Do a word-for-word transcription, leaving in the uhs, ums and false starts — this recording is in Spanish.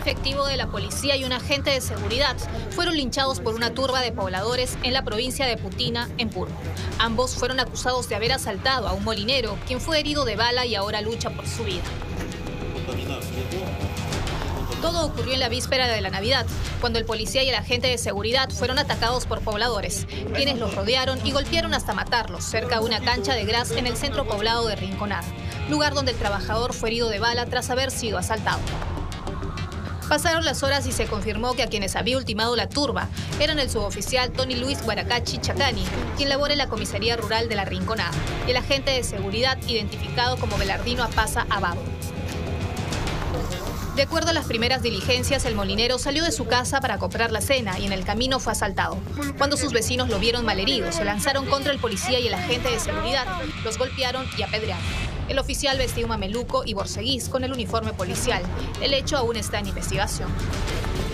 efectivo de la policía y un agente de seguridad fueron linchados por una turba de pobladores en la provincia de Putina, en Puno. Ambos fueron acusados de haber asaltado a un molinero, quien fue herido de bala y ahora lucha por su vida. Todo ocurrió en la víspera de la Navidad, cuando el policía y el agente de seguridad fueron atacados por pobladores, quienes los rodearon y golpearon hasta matarlos cerca de una cancha de gras en el centro poblado de Rinconada, lugar donde el trabajador fue herido de bala tras haber sido asaltado. Pasaron las horas y se confirmó que a quienes había ultimado la turba eran el suboficial Tony Luis Guaracachi Chacani, quien labora en la comisaría rural de la Rinconada, y el agente de seguridad identificado como Belardino Apaza Abado. De acuerdo a las primeras diligencias, el molinero salió de su casa para comprar la cena y en el camino fue asaltado. Cuando sus vecinos lo vieron malherido, se lanzaron contra el policía y el agente de seguridad, los golpearon y apedrearon. El oficial vestía un mameluco y borceguís con el uniforme policial. El hecho aún está en investigación.